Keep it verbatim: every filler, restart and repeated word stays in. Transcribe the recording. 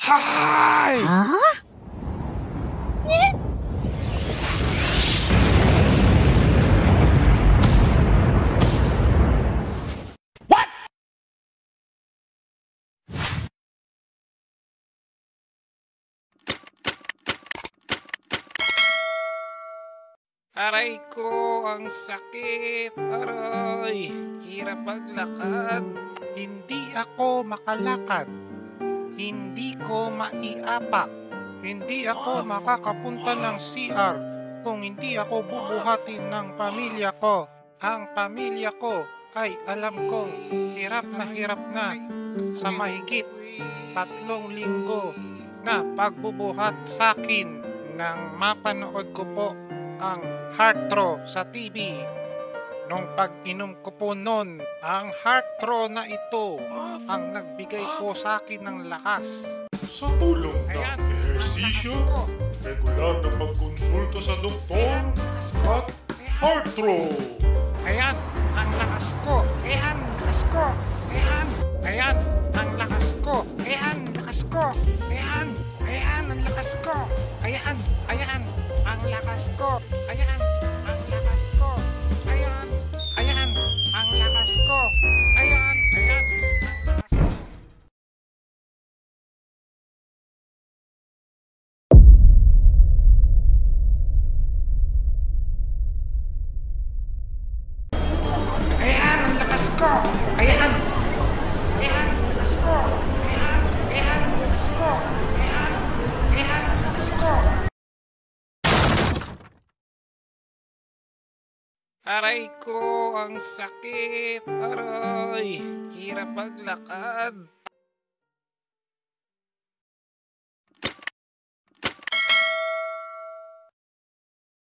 Hi! Huh? What? Aray ko, ang sakit. Aray, hirap maglakad. Hindi ako makalakad. Hindi ko maiapak. Hindi ako makakapunta ng C R kung hindi ako bubuhatin ng pamilya ko. Ang pamilya ko ay alam kong hirap na hirap na sa mahigit tatlong linggo na pagbubuhat sa akin nang mapanood ko po ang Heartthrow sa T V. Nung pag-inom ko po nun, ang Heartthrow na ito ang nagbigay po sa akin ng lakas. Sa tulong ng Ayan, ehersisyo, ang lakas ko. regular na pagkonsulta sa doktor, at Heartthrow. Ayan, ang lakas ko. Ayan, lakas ko. Ayan, ayan, ang lakas ko. Ayan, lakas ko. Ayan, ayan, ang lakas ko. Ayan, ayan, ang lakas ko. Ayan, ang lakas ko. Ayan, ayan, ang lakas ko. Ayan, ayan, ang lakas ko. Ayan, ang lakas ko. Ayan. Ayan, ang lakas ko. Ayan, ayan, ang lakas ko. Ayan, ayan, ang lakas ko. Aray ko, ang sakit. Aray, hirap maglakad.